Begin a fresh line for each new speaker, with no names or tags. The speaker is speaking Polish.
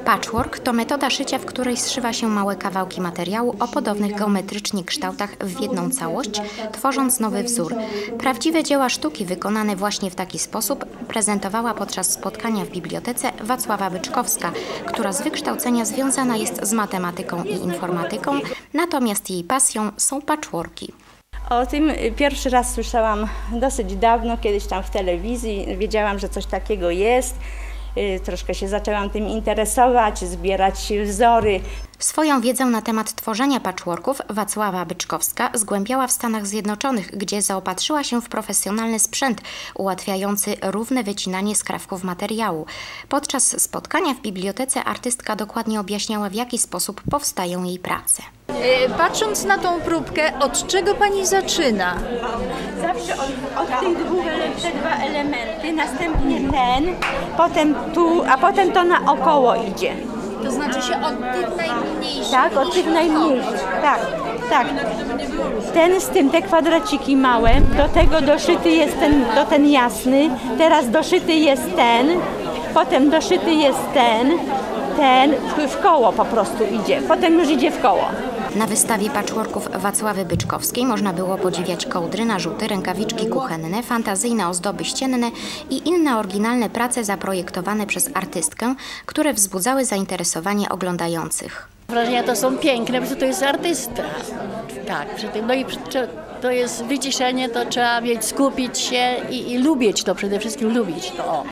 Patchwork to metoda szycia, w której zszywa się małe kawałki materiału o podobnych geometrycznie kształtach w jedną całość, tworząc nowy wzór. Prawdziwe dzieła sztuki wykonane właśnie w taki sposób prezentowała podczas spotkania w bibliotece Wacława Byczkowska, która z wykształcenia związana jest z matematyką i informatyką, natomiast jej pasją są patchworki.
O tym pierwszy raz słyszałam dosyć dawno, kiedyś tam w telewizji. Wiedziałam, że coś takiego jest. Troszkę się zaczęłam tym interesować, zbierać wzory.
Swoją wiedzę na temat tworzenia patchworków Wacława Byczkowska zgłębiała w Stanach Zjednoczonych, gdzie zaopatrzyła się w profesjonalny sprzęt ułatwiający równe wycinanie skrawków materiału. Podczas spotkania w bibliotece artystka dokładnie objaśniała, w jaki sposób powstają jej prace.
Patrząc na tą próbkę, od czego pani zaczyna?
Zawsze od tych te dwa elementy, następnie ten, potem tu, a potem to naokoło idzie.
To znaczy się od tych najmniejszych.
Tak, od tych najmniejszych. Tak, tak. Ten z tym, te kwadraciki małe, do tego doszyty jest ten jasny, teraz doszyty jest ten, potem doszyty jest ten w koło po prostu idzie, potem już idzie w koło.
Na wystawie patchworków Wacławy Byczkowskiej można było podziwiać kołdry, narzuty, rękawiczki kuchenne, fantazyjne ozdoby ścienne i inne oryginalne prace zaprojektowane przez artystkę, które wzbudzały zainteresowanie oglądających.
Wrażenia to są piękne, bo to jest artysta. Tak, no i to jest wyciszenie, to trzeba mieć, skupić się i lubić to, przede wszystkim lubić to.